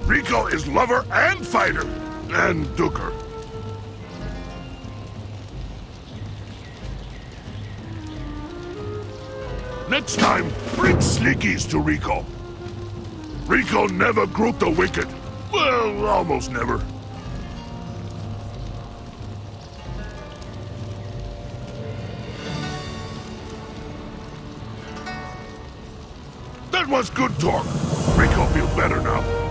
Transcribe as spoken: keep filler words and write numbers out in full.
Rico is lover and fighter. And dooker. Next time, bring sneakies to Rico. Rico never grouped the wicked. Well, almost never. That was good talk. Rico feel better now.